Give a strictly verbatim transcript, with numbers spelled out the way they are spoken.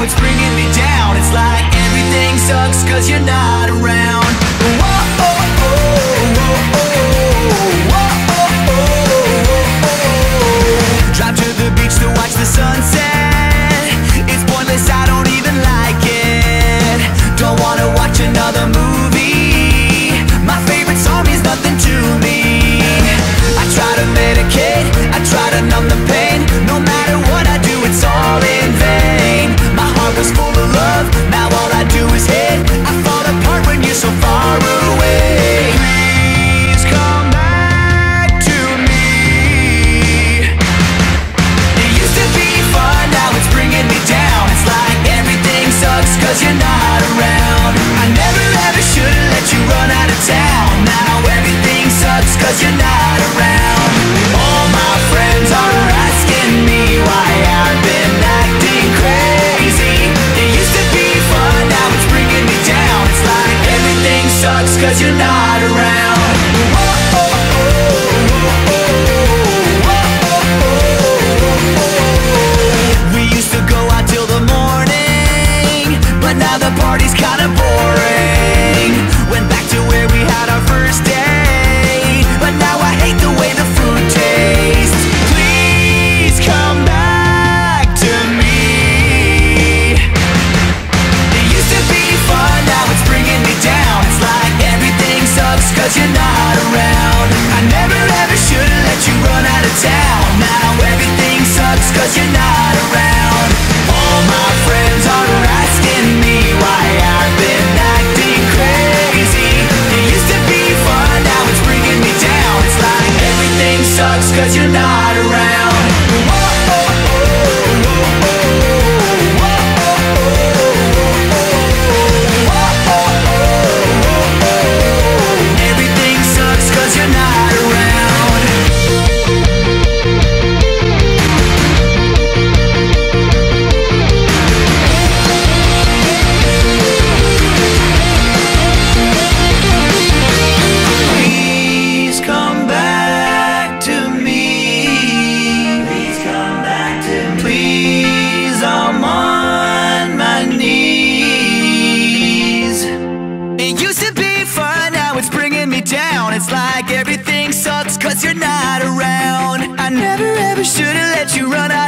it's bringing me down. It's like everything sucks cause you're not around. Whoa, oh, oh, oh, oh, oh, oh, oh, oh. Drive to the beach to watch the sunset. It's pointless, I don't even like it. Don't wanna watch another movie. My favorite song means nothing to me. I try to medicate, I try to numb the pain. No matter what I do, it's all in vain. My heart was full of love, now all I do is hate. I fall apart when you're so far away. Please come back to me. It used to be fun, now it's bringing me down. It's like everything sucks cause you're not around. I never ever should've let you run out of town. Now everything sucks cause you're not around. All my friends are asking me why I've been acting crazy. It used to be fun, now it's bringing me down. It's like everything sucks cause you're not around. Whoa, oh, oh, oh, oh, oh, oh, oh. We used to go out till the morning, but now the party's kinda boring. Went back to where we had our first date, but now I hate the way the food tastes. Please come back to me. It used to be fun, now it's bringing me down. It's like everything sucks cause you're not around. I never ever should've let you run out of town. Now everything sucks cause you're not around. All my friends are asking me why I've been acting crazy. It used to be fun, now it's bringing me down. It's like everything sucks cause you're not around. Whoa, oh, oh, oh, oh, oh, oh, oh, oh, oh. Everything sucks cause you're not around. Please come back to me. Please come back to me. Please, I'm on my knees. It used to be fun, now it's bringing me down. It's like everything sucks cause you're not around. I never ever should've let you run out